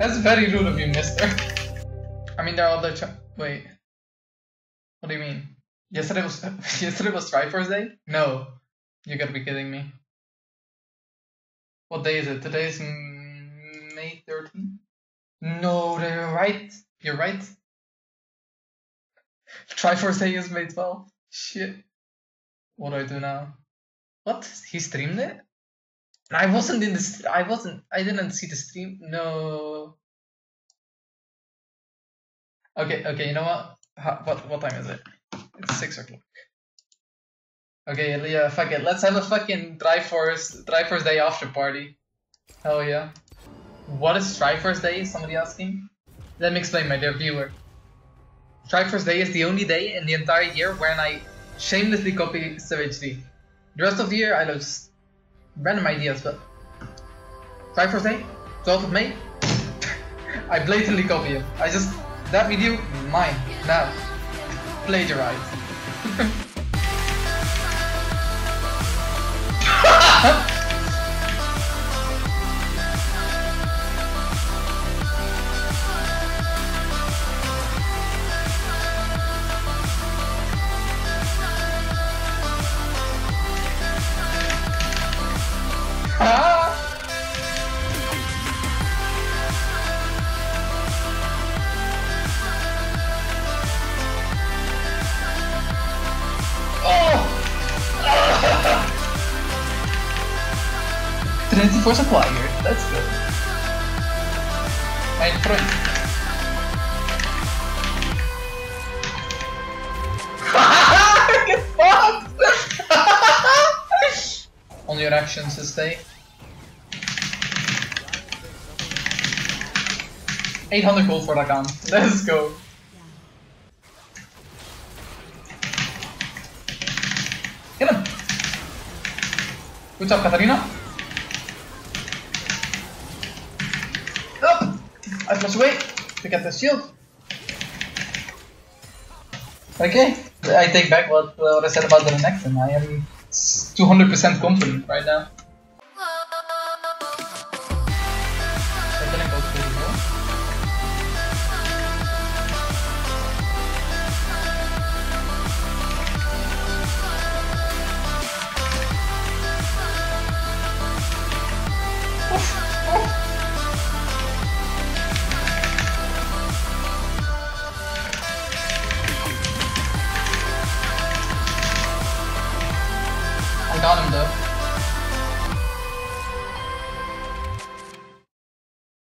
That's very rude of you, mister. I mean, there are other wait. What do you mean? Yesterday was Triforceday? No. You gotta be kidding me. What day is it? Today is May 13th? No, you're right. You're right. Triforceday is May 12th. Shit. What do I do now? What? He streamed it? I wasn't in the I didn't see the stream. No. Okay, you know what? What time is it? It's 6 o'clock. Okay, yeah, fuck it. Let's have a fucking Triforceday Afterparty. Hell yeah. What is Triforceday? Somebody asking? Let me explain, my dear viewer. Triforceday is the only day in the entire year when I shamelessly copy SoHD. The rest of the year I just random ideas, but Triforceday, 12th of May, I blatantly copy it. That video, mine, now, plagiarize. Triforce acquired, let's go. Mijn vriend. Get fucked! On your actions to stay. 800 gold for Rakan. Let's go. Get him! Good job, Katarina. I flash away to get the shield. Okay, I take back what I said about the next one. I am 200% confident right now. I got him though.